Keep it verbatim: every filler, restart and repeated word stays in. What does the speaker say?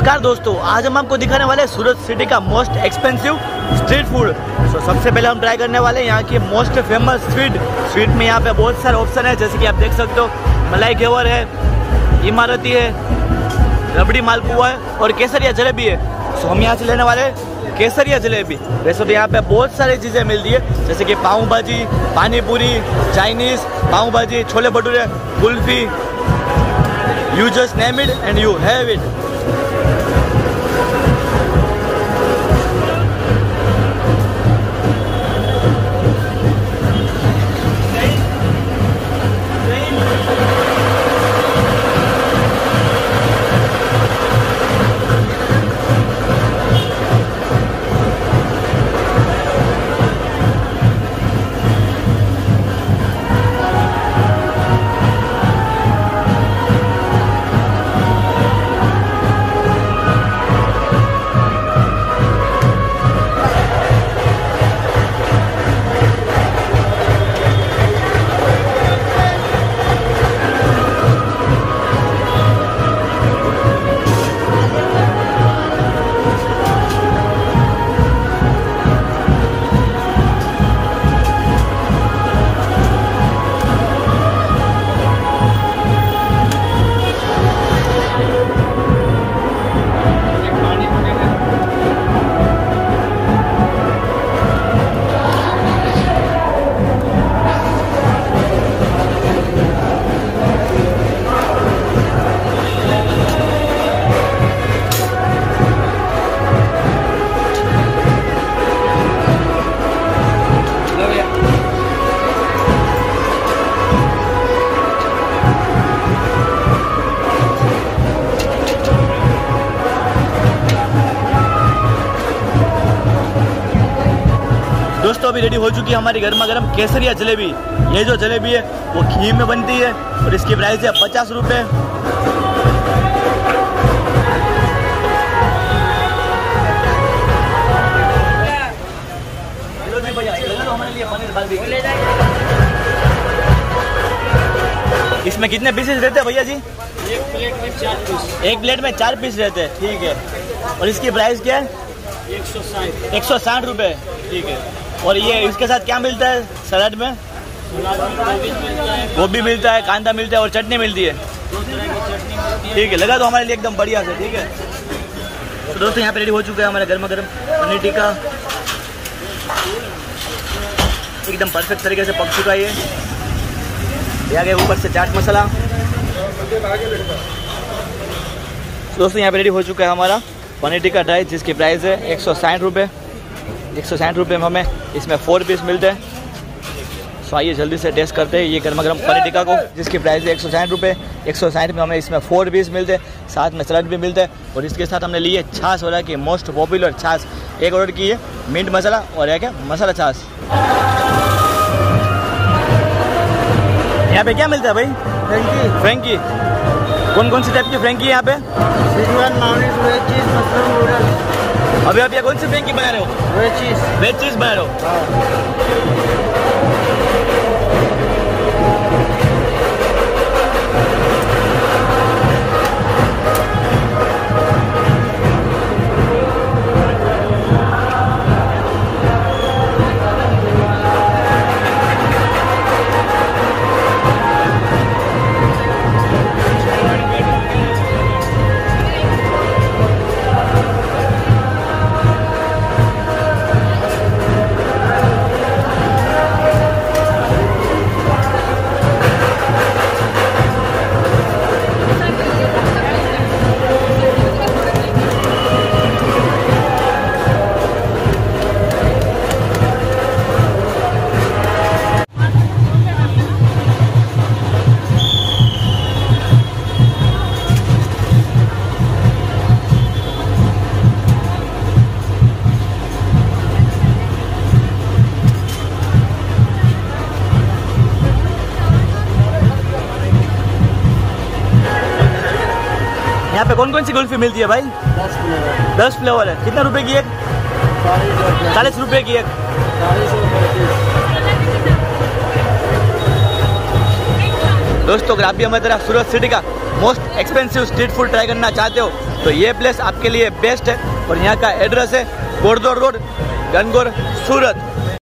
नमस्कार दोस्तों, आज हम आपको दिखाने वाले हैं सूरत सिटी का मोस्ट एक्सपेंसिव स्ट्रीट फूड। तो सबसे पहले हम ट्राई करने वाले हैं यहाँ की मोस्ट फेमस स्वीट। स्वीट में यहाँ पे बहुत सारे ऑप्शन है, जैसे कि आप देख सकते हो मलाई घेवर है, इमारती है, रबड़ी मालपुआ है और केसरिया जलेबी है। तो हम यहाँ से लेने वाले हैं केसरिया जलेबी। वैसे तो यहाँ पे बहुत सारी चीज़ें मिलती है, जैसे कि पाव भाजी, पानी पूरी, Chinese, pav bhaji, chole bhature, kulfi, you just name it and you have it. दोस्तों अभी रेडी हो चुकी है हमारी गर्मा गर्म केसरिया जलेबी। ये जो जलेबी है वो घी में बनती है और इसकी प्राइस है पचास रुपये। इसमें कितने पीसेस रहते हैं भैया जी? एक प्लेट में चार पीस। एक प्लेट में चार पीस रहते हैं, ठीक है। और इसकी प्राइस क्या है? एक सौ साठ एक सौ साठ रुपये, ठीक है। और ये इसके साथ क्या मिलता है सलाद में? गोभी मिलता है, कांदा मिलता है और चटनी मिलती है, दो तरह की चटनी मिलती है। ठीक है। लगा तो हमारे लिए एकदम बढ़िया से, ठीक है। तो दोस्तों यहाँ पे रेडी हो चुका है हमारा गर्मा गर्म पनीर टिक्का, एकदम परफेक्ट तरीके से पक चुका है। ये आ गया ऊपर से चाट मसाला। तो दोस्तों यहाँ पे रेडी हो चुका है हमारा पनीर टिक्का ड्राई, जिसकी प्राइस है एक सौ साठ रुपये। एक सौ साठ रुपये में हमें इसमें फोर पीस मिलते हैं। सो आइए जल्दी से टेस्ट करते हैं ये गर्मा गर्म पनीर टिक्का को, जिसकी प्राइस है एक सौ साठ रुपये। एक सौ साठ में हमें इसमें फोर पीस मिलते हैं, साथ में सलाद भी मिलता है। और इसके साथ हमने ली है छाछ, वाला की मोस्ट पॉपुलर छाछ। एक ऑर्डर की है मिंट मसाला और एक है मसाला छाछ। यहाँ पे क्या मिलता है भाई? फ्रेंकी। फ्रेंकी कौन कौन सी टाइप की फ्रेंकी है यहाँ पे? Schezwan, mayonnaise, veg cheese, mushroom noodles. अभी आप ये कौन सी फ्रेंकी बना रहे हो? वेज चीज। वेज चीज बना रहे हो? यहाँ पे कौन कौन सी कुल्फी मिलती है भाई? दस फ्लेवर। दस फ्लेवर है। कितना रुपए की एक? चालीस रुपए की एक। चालीस रुपए। दोस्तों अगर आप भी हमारी तरह सूरत सिटी का most expensive street food try करना चाहते हो तो ये प्लेस आपके लिए बेस्ट है। और यहाँ का एड्रेस है घोड़दौड़ रोड, गणगौर, सूरत।